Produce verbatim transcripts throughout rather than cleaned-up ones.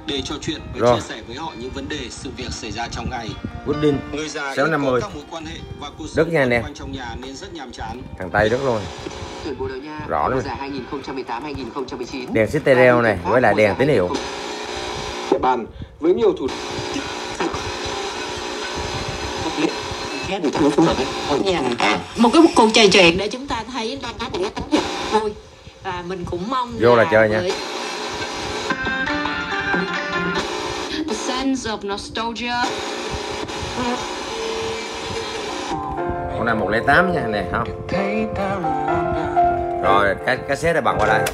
để trò chuyện và rồi. chia sẻ với họ những vấn đề, sự việc xảy ra trong ngày. Woodin Người già sáu năm mươi. các mối quan hệ và cuộc Rất sống nha anh em. quanh trong nhà nên rất nhàm chán. Thằng Tây rất luôn. Tuyển Bồ Đào Nha Rõ luôn. giải hai nghìn không trăm mười tám hai nghìn không trăm mười chín. Đèn stereo này với lại đèn tín hiệu. Địa bàn với nhiều thủ một cái cuộc trò chuyện để chúng ta thấy nó có một cái tính vui và mình cũng mong vô là chơi nha. A sense of nostalgia. Con này một không tám nha nè không. Rồi cái cassette này bằng qua đây.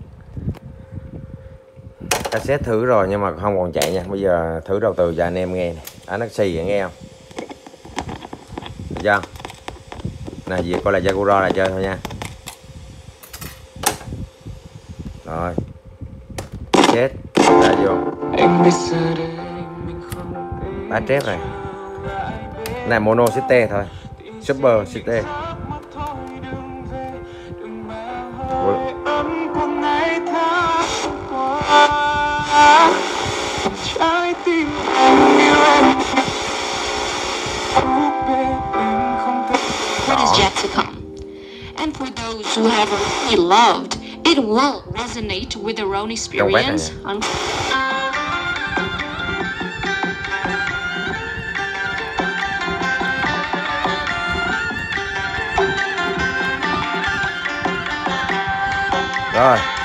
Cassette thử rồi nhưng mà không còn chạy nha. Bây giờ thử đầu từ cho anh em nghe này. À, nó xì nghe không? Được chưa? Nè gì coi là Yakura là chơi thôi nha. Rồi. Chết ra vô. Bá trép này. Này mono city thôi. Super city. What is yet to come? And for those who have really loved, it will resonate with their own experience. Rồi